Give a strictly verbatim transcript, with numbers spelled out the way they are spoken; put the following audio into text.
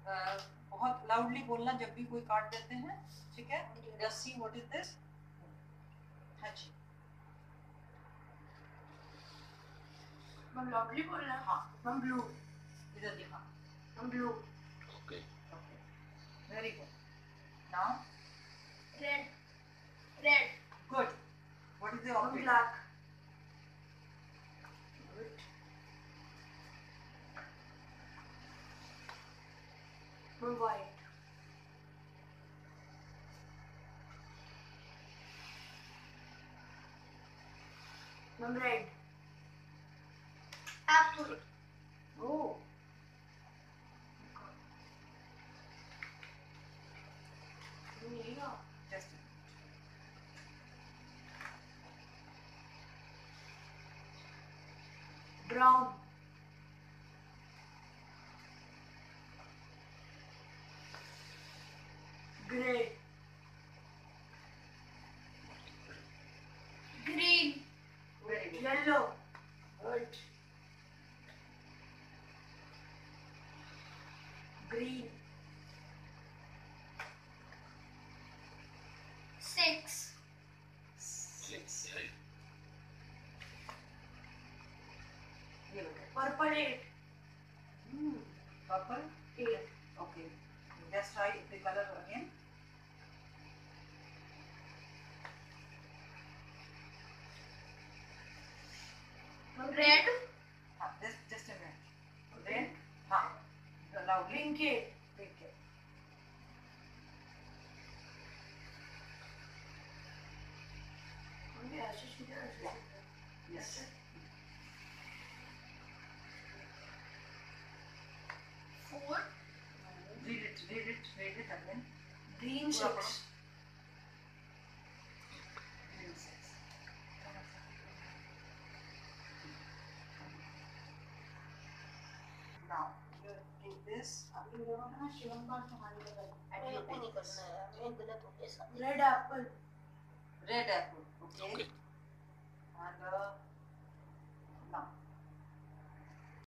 uh, बहुत loudly बोलना जब भी कोई कार्ड देते हैं, ठीक है? Just see what is this? हाँ जी। मैम लाउडली बोलना। हाँ। Ma'am blue. इधर दिखा। Ma'am blue. Okay. Okay. Very good. Now. Red. Red. Good. What is the ma'am object? black. Good. Ma'am white. Ma'am red. Apple. Oh. नहीं ना। Just a minute. Brown. Gray. Green. Very good. Yellow. Good. Green. Six. Six. Yeah. ये बताइए। Purple eight. Hmm. Purple. Eight. Okay. Let's try the color again. Red. हाँ, just just a minute. Red. हाँ. Loudly. Pink eight. Pink. Mummy ऐसे सीधा ऐसे सीधा। Yes. Four. Read it. Read it. Read it again. Green पूरा six. पढ़ो. Green six. Now you take this. अभी ये वाला ना शिवम का तुम्हारी जगह. And you take this. Red apple. Red apple. Okay. Okay. And uh, now